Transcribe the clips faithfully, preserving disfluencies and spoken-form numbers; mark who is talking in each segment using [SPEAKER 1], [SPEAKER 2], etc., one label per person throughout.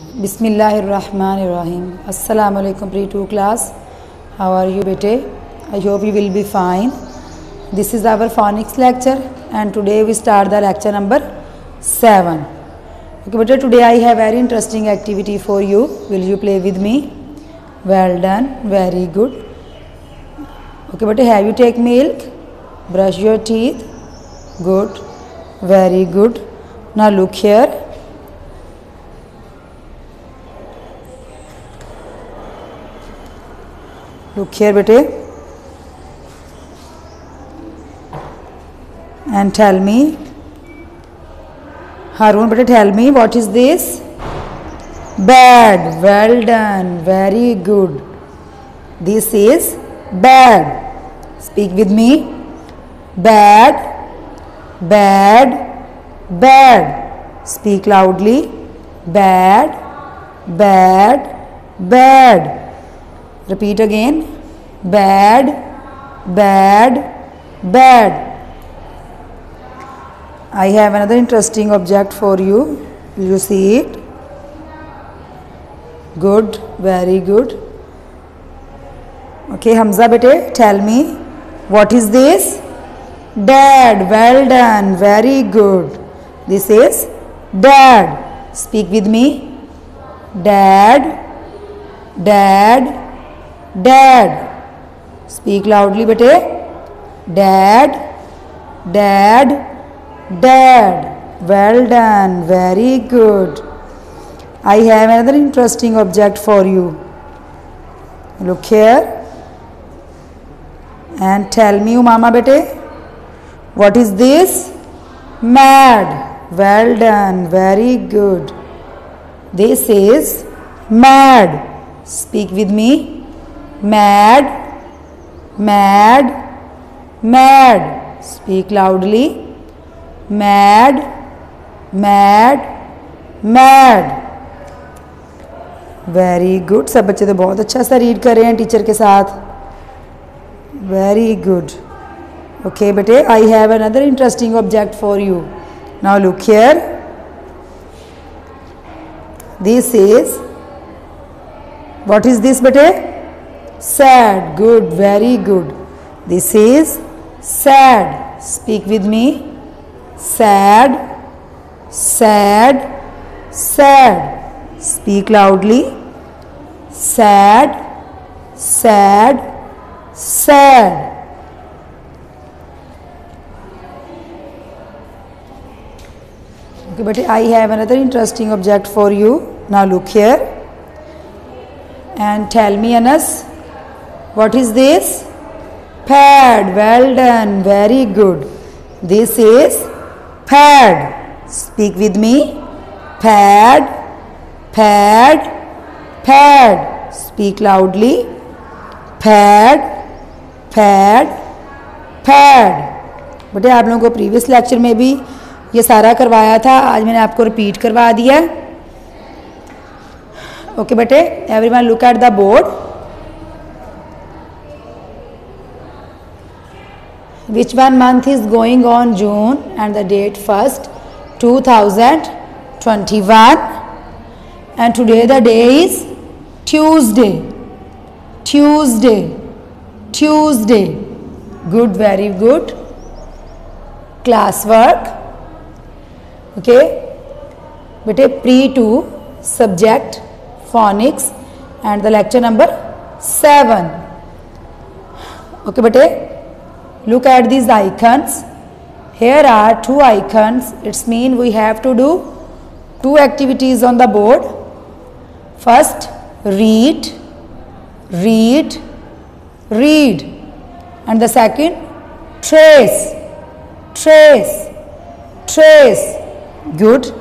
[SPEAKER 1] Bismillahirrahmanirrahim. Assalamu alaikum pre two class. How are you bete? I hope you will be fine. This is our phonics lecture and today we start the lecture number seven. Okay bete, today I have very interesting activity for you. Will you play with me? Well done. Very good. Okay bete, have you take milk? Brush your teeth. Good. Very good. Now look here. Look here bete and tell me, Harun bete, tell me what is this? Bad. Well done. Very good. This is bad. Speak with me. Bad, bad, bad. Speak loudly. Bad, bad, bad. Repeat again. Bad, bad, bad. I have another interesting object for you. Will you see it? Good. Very good. Okay, Hamza bete, tell me, what is this? Dad. Well done. Very good. This is dad. Speak with me. Dad, dad, dad. Speak loudly bete. Dad, dad, dad. Well done. Very good. I have another interesting object for you. Look here and tell me, Umama bete, what is this? Mad. Well done. Very good. This is mad. Speak with me. Mad, mad, mad. Speak loudly. Mad, mad, mad. Very good. सब बच्चे तो बहुत अच्छा सा read कर रहे हैं teacher के साथ. Very good. Okay bete, I have another interesting object for you. Now look here. This is, what is this bete? Sad. Good. Very good. This is sad. Speak with me. Sad, sad, sad. Speak loudly. Sad, sad, sad. Okay, but I have another interesting object for you. Now look here and tell me, Anas, what is this? Pad. Well done. Very good. This is pad. Speak with me. Pad, pad, pad. Speak loudly. Pad, pad, pad. बेटे आप लोगों को previous lecture में भी ये सारा करवाया था, आज मैंने आपको रिपीट करवा दिया. ओके बेटे, everyone look at the board. Which one month is going on June and the date first two thousand twenty-one and today the day is Tuesday. Tuesday. Tuesday. Good. Very good. Classwork. Okay. Bete pre two subject phonics and the lecture number seven. Okay bete. Look at these icons. Here are two icons. It's mean we have to do two activities on the board. First, read, read, read. And the second, trace, trace, trace. Good.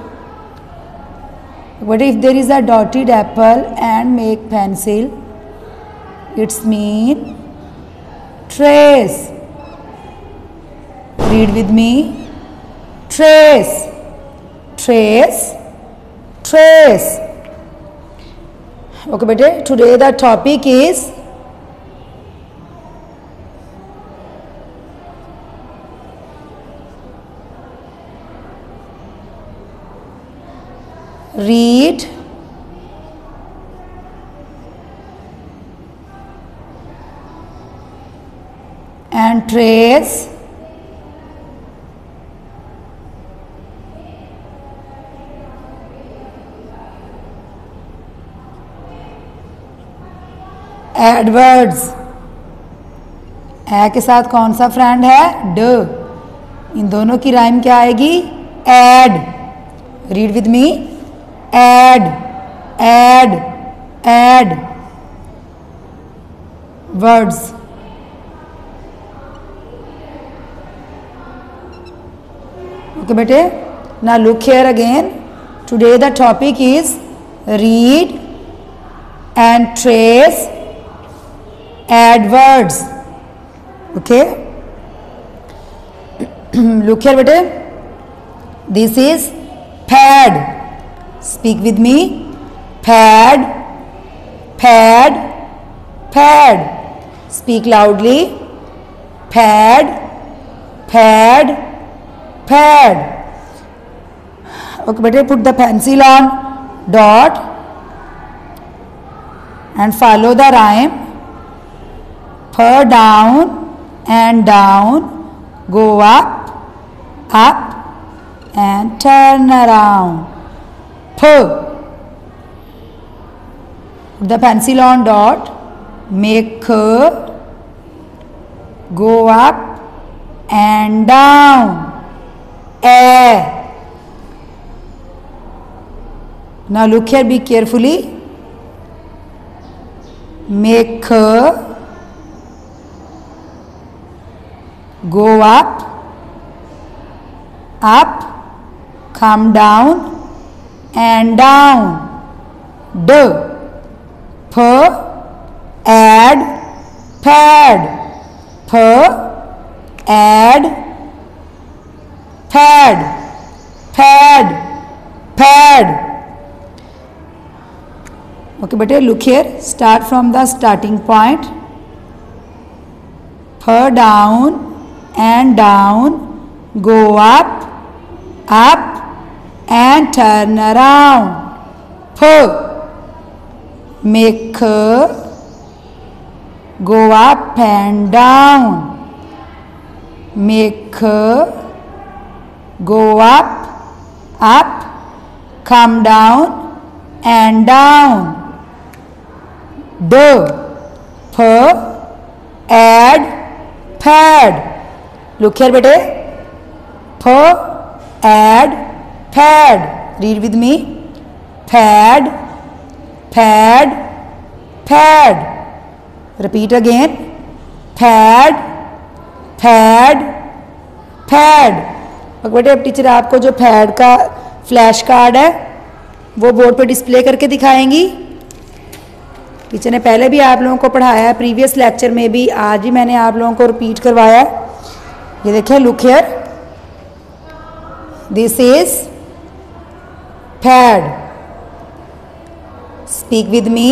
[SPEAKER 1] But if there is a dotted apple and make pencil, it's mean trace. Read with me. Trace, trace, trace. Okay, bete. Today the topic is read, and trace adverbs. A के साथ कौन सा friend है? ड. इन दोनों की rhyme क्या आएगी? Ed. Read with me. Ed, ed, ed words. Okay बेटे, now look here again. Today the topic is read and trace adverbs. Okay, look here bete, this is pad. Speak with me. Pad, pad, pad. Speak loudly. Pad, pad, pad. Okay bete, put the pencil on dot and follow the rhyme. Per down and down, go up, up and turn around. P. The pencil on dot, make go up and down. A. Now look here, be carefully. Make go up, up, come down and down. D. P. Add, pad. P. Add, pad, pad, pad. Okay bete, look here, start from the starting point. Per down and down, go up, up and turn around. P. Make go up and down. Make go up, up, come down and down. D. P. Add, pad. Look here bete, P. Add, pad. Read with me. Pad, pad, pad. Repeat again. Pad, pad, pad. अब बेटे, अब teacher आपको जो pad का flash card है वो board पे display करके दिखाएंगी. टीचर ने पहले भी आप लोगों को पढ़ाया है, प्रीवियस लेक्चर में भी, आज भी मैंने आप लोगों को रिपीट करवाया है. ये देखिए, look here, this is pad. Speak with me.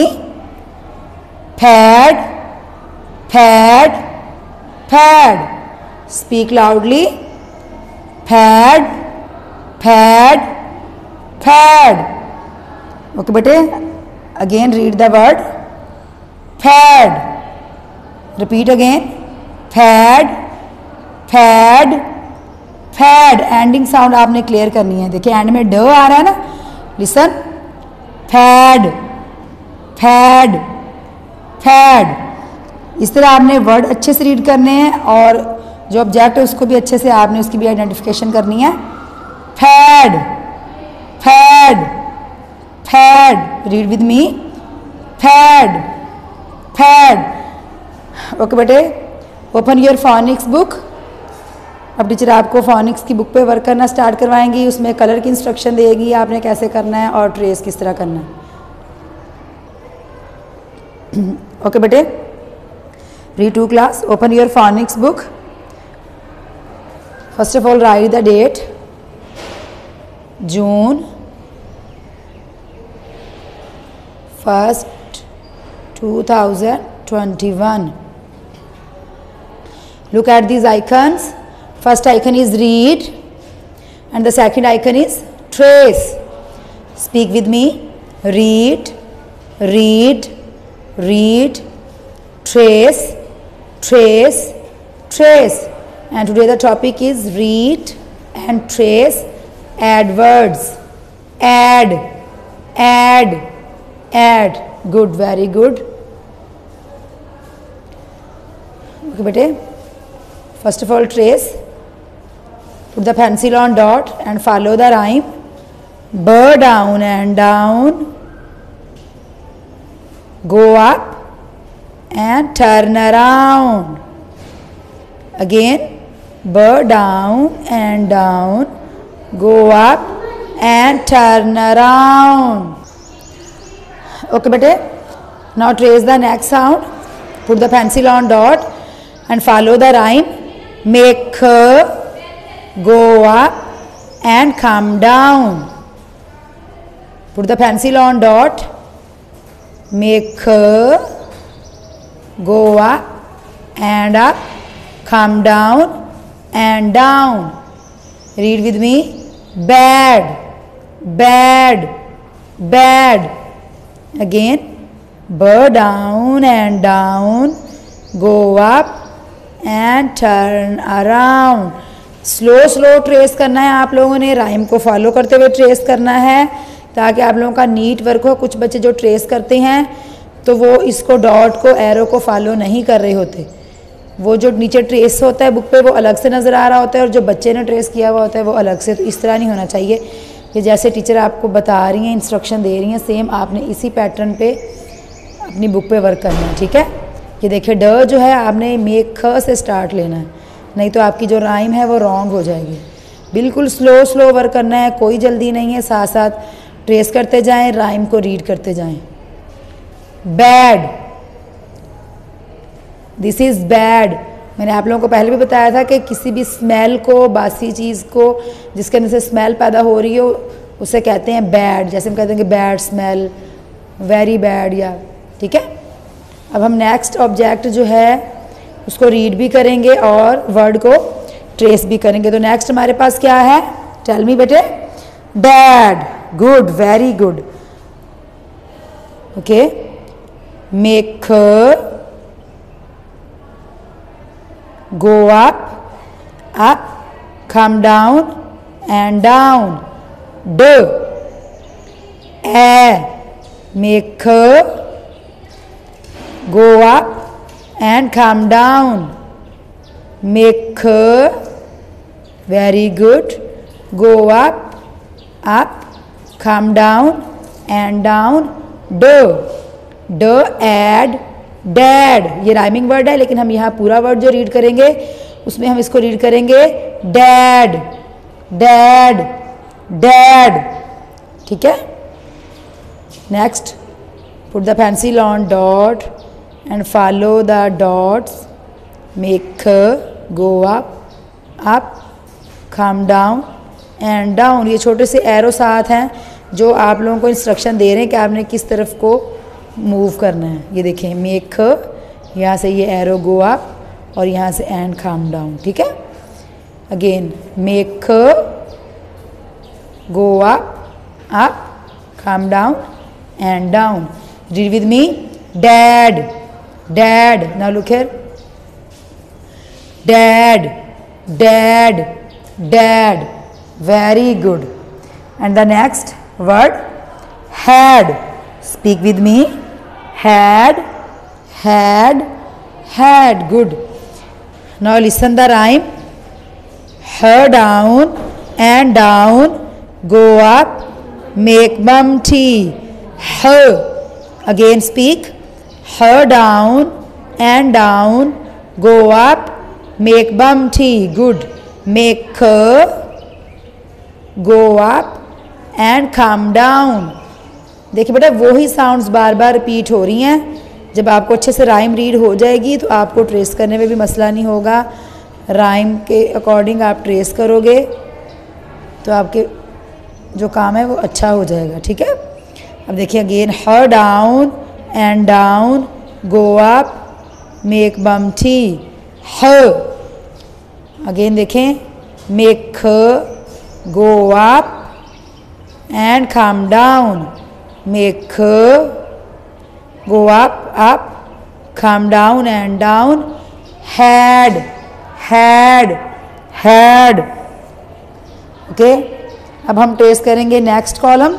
[SPEAKER 1] Pad, pad, pad. Speak loudly. Pad, pad, pad. Okay बेटे, again read the word pad. Repeat again. Pad, pad, pad. Ending sound आपने क्लियर करनी है. देखिए and में ड आ रहा है ना. लिसन. Pad, pad, pad. इस तरह आपने वर्ड अच्छे से रीड करने हैं और जो ऑब्जेक्ट है उसको भी अच्छे से आपने उसकी भी आइडेंटिफिकेशन करनी है. Pad, pad, pad. Read with me. Pad, pad. Okay बेटे, ओपन योर फोनिक्स बुक. अब टीचर आपको फोनिक्स की बुक पे वर्क करना स्टार्ट करवाएंगी. उसमें कलर की इंस्ट्रक्शन देगी आपने कैसे करना है और ट्रेस किस तरह करना है. ओके बेटे, pre two class, open your phonics book. First of all write the date. June first two thousand twenty-one. Look at these icons. First icon is read and the second icon is trace. Speak with me. Read, read, read, trace, trace, trace. And today the topic is read and trace adwords. Add, add, add. Good, very good. Okay bete, first of all trace. Put the pencil on dot and follow the rhyme. B down and down, go up and turn around. Again, B down and down, go up and turn around. Okay bete, now trace the next sound. Put the pencil on dot and follow the rhyme. Make go up and come down. Put the pencil on dot. Make go up and up, come down and down. Read with me. Bad, bad, bad. Again, B down and down, go up and turn around. Slow slow trace करना है आप लोगों ने, rhyme को follow करते हुए trace करना है ताकि आप लोगों का नीट वर्क हो। कुछ बच्चे जो ट्रेस करते हैं तो वो इसको डॉट को एरो को फॉलो नहीं कर रहे होते, वो जो नीचे ट्रेस होता है बुक पे वो अलग से नज़र आ रहा होता है और जो बच्चे ने ट्रेस किया हुआ होता है वो अलग से। तो इस तरह नहीं होना चाहिए। ये जैसे टीचर आपको बता रही हैं, इंस्ट्रक्शन दे रही हैं, सेम आपने इसी पैटर्न पे अपनी बुक पे वर्क करना है, ठीक है। ये देखिए ड जो है आपने मेक ख से स्टार्ट लेना है, नहीं तो आपकी जो राइम है वो रॉन्ग हो जाएगी। बिल्कुल स्लो स्लो वर्क करना है, कोई जल्दी नहीं है, साथ साथ ट्रेस करते जाएं, राइम को रीड करते जाएं। Bad, this is bad. मैंने आप लोगों को पहले भी बताया था कि किसी भी स्मेल को, बासी चीज़ को जिसके अंदर से स्मेल पैदा हो रही हो उसे कहते हैं बैड। जैसे हम कहते हैं कि बैड स्मेल, वेरी बैड, या ठीक है। अब हम नेक्स्ट ऑब्जेक्ट जो है उसको रीड भी करेंगे और वर्ड को ट्रेस भी करेंगे। तो नेक्स्ट हमारे पास क्या है, टेल मी बेटे। Dad, good, very good. Okay, make go up, up, come down and down. D, a, make go up and come down. Make, very good, go up, up, come down and down. D, d, add, dad. ये rhyming word है लेकिन हम यहाँ पूरा word जो read करेंगे उसमें हम इसको रीड करेंगे डैड, डैड, डैड, ठीक है। Next, put the pencil on dot and follow the dots. Make go up, up, come down and down. ये छोटे से एरो साथ हैं जो आप लोगों को इंस्ट्रक्शन दे रहे हैं कि आपने किस तरफ को मूव करना है। ये देखें, मेक, यहाँ से ये एरो गो अप और यहाँ से एंड काम डाउन, ठीक है। Again, make go up, up, come down and down. Read with me. Dad, dad, now look here. Dad, dad, dad, very good. And the next word, had. Speak with me. Had, had, had. Good. Now listen the rhyme. Her down and down, go up, make bum tea. Her. Again speak. Her down and down, go up, make bum tea. Good. Make her go up and come down. देखिए बेटा वही sounds बार बार repeat हो रही हैं। जब आपको अच्छे से राइम रीड हो जाएगी तो आपको ट्रेस करने में भी मसला नहीं होगा। राइम के अकॉर्डिंग आप ट्रेस करोगे तो आपके जो काम है वो अच्छा हो जाएगा, ठीक है। अब देखिए अगेन, हर down and down, go up, make bumpty. ह, अगेन देखें, make go up and come down. Make go up, up, come down and down. Had, had, had. Okay, अब हम ट्रेस करेंगे next column,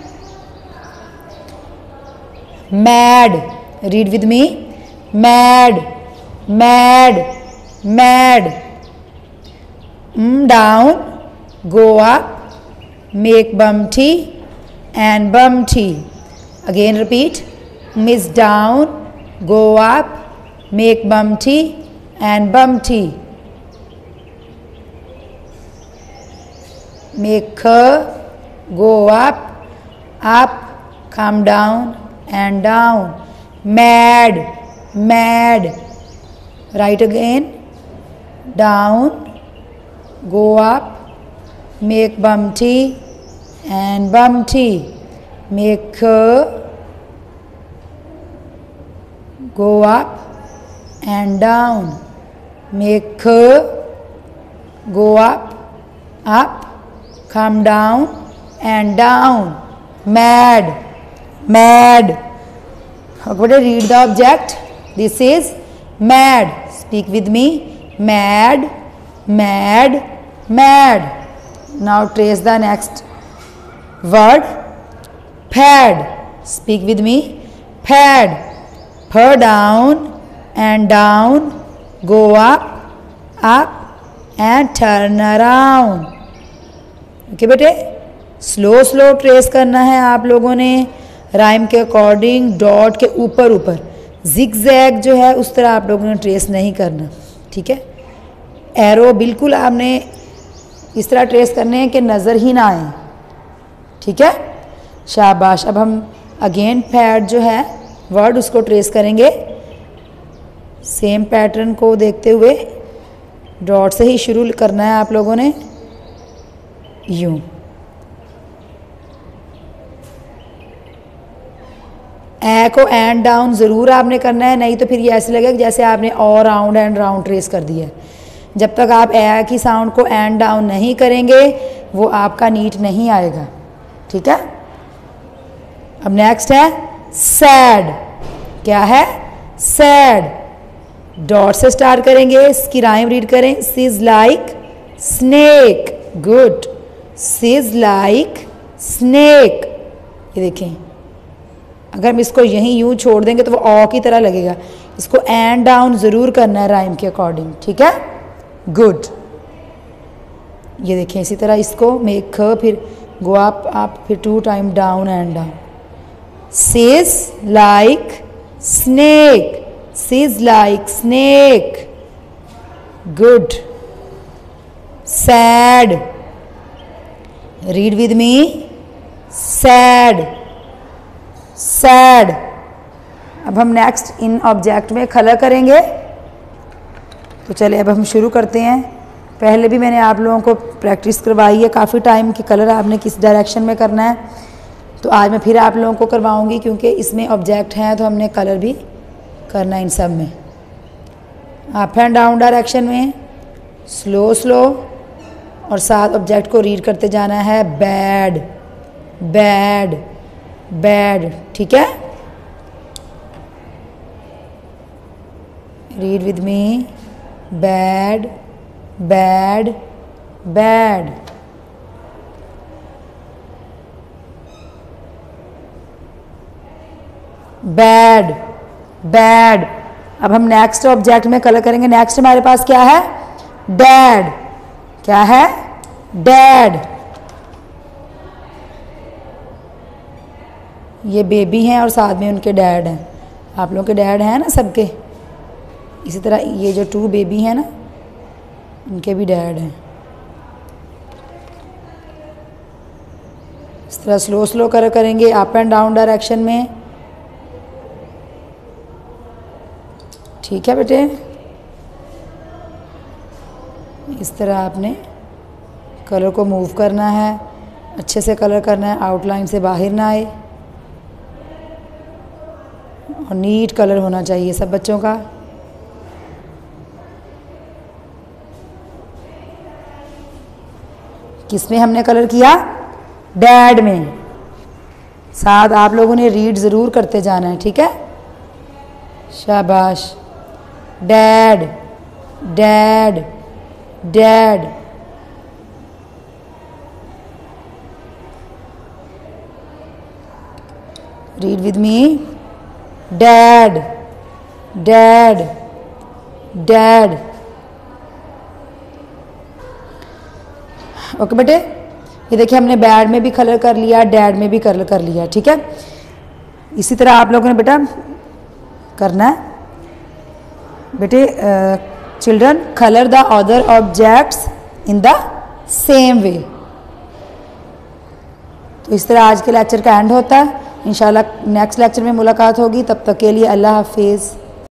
[SPEAKER 1] mad. Read with me, mad, mad, mad. Down, go up, make bumpty and bumpty. Again repeat, miss down, go up, make bumpty and bumpty. Make her, go up, up, come down and down. Mad, mad. Write again, down, go up, make bumpty and bumpty. Make her, go up and down. Make her, go up, up, come down and down. Mad, mad. Okay, read the object. This is mad. Speak with me. Mad, mad, mad. Now trace the next word, pad. Speak with me, pad. Her down and down, go up, up and turn around. Okay बेटे, slow slow trace करना है आप लोगों ने, rhyme के according, dot के ऊपर ऊपर, जिग जैग जो है उस तरह आप लोगों ने ट्रेस नहीं करना, ठीक है। एरो बिल्कुल आपने इस तरह ट्रेस करने हैं कि नज़र ही ना आए, ठीक है। शाबाश। अब हम अगेन पैड जो है वर्ड उसको ट्रेस करेंगे, सेम पैटर्न को देखते हुए डॉट से ही शुरू करना है आप लोगों ने, यूं। ए को एंड डाउन ज़रूर आपने करना है, नहीं तो फिर ये ऐसे लगेगा जैसे आपने और राउंड एंड राउंड ट्रेस कर दिया है। जब तक आप ए की साउंड को एंड डाउन नहीं करेंगे वो आपका नीट नहीं आएगा, ठीक है। अब नेक्स्ट है सैड। क्या है? सैड। डॉट से स्टार्ट करेंगे, इसकी राइम रीड करें, sees like snake. Good. Sees like snake. ये देखें, अगर हम इसको यहीं यूं छोड़ देंगे तो वो ऑ की तरह लगेगा, इसको एंड डाउन ज़रूर करना है राइम के अकॉर्डिंग, ठीक है। गुड। ये देखें इसी तरह इसको मेक ख, फिर गो अप अप, फिर two time down and down. Sees like snake. Sees like snake. Good. Sad. Read with me, sad. Sad. अब हम नेक्स्ट इन ऑब्जेक्ट में कलर करेंगे, तो चलिए अब हम शुरू करते हैं। पहले भी मैंने आप लोगों को प्रैक्टिस करवाई है काफ़ी टाइम कि कलर आपने किस डायरेक्शन में करना है, तो आज मैं फिर आप लोगों को करवाऊंगी क्योंकि इसमें ऑब्जेक्ट हैं तो हमने कलर भी करना है इन सब में। अप एंड डाउन डायरेक्शन में, स्लो स्लो, और साथ ऑब्जेक्ट को रीड करते जाना है। बैड, बैड, बैड, ठीक है। Read with me, bad, bad, bad. Bad, bad. अब हम नेक्स्ट ऑब्जेक्ट में कलर करेंगे। नेक्स्ट हमारे पास क्या है? डैड। क्या है? डैड। ये बेबी हैं और साथ में उनके डैड हैं। आप लोगों के डैड हैं ना सबके, इसी तरह ये जो टू बेबी हैं ना उनके भी डैड हैं। इस तरह स्लो स्लो कर करेंगे अप एंड डाउन डायरेक्शन में, ठीक है बेटे। इस तरह आपने कलर को मूव करना है, अच्छे से कलर करना है, आउटलाइन से बाहर ना आए, और नीट कलर होना चाहिए सब बच्चों का। किसमें हमने कलर किया? डैड में। साथ आप लोगों ने रीड ज़रूर करते जाना है, ठीक है। शाबाश। Dad, dad, dad, read with me, dad, dad, dad. Okay बेटे, ये देखिए हमने बैड में भी कलर कर लिया, डैड में भी कलर कर लिया, ठीक है। इसी तरह आप लोगों ने बेटा करना है। बेटे children colour the other objects in the same way. तो इस तरह आज के लेक्चर का एंड होता है। इंशाल्लाह नेक्स्ट लेक्चर में मुलाकात होगी, तब तक के लिए अल्लाह हाफिज़।